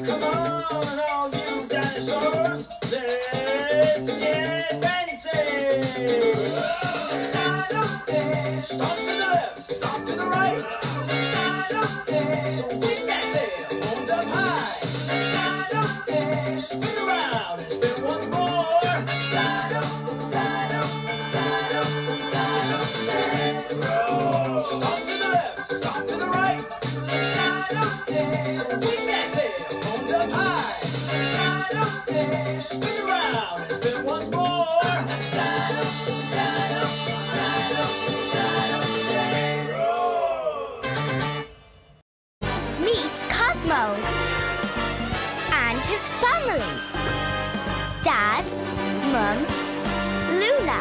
Come on, all you dinosaurs, let's get fancy. Stomp to the left, stomp to the right. So swing that tail, horns up high. Spin around and spin once more. Stomp to the left, stomp to the right. So swing that tail, horns up high. Spin around and spin once more. Meet Cosmo and his family. Dad, Mum, Luna.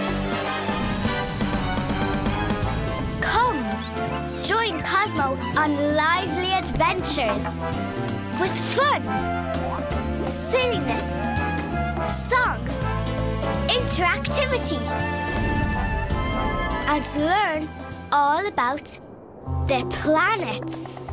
Come, join Cosmo on lively adventures with fun, silliness, songs, interactivity, and learn all about the planets.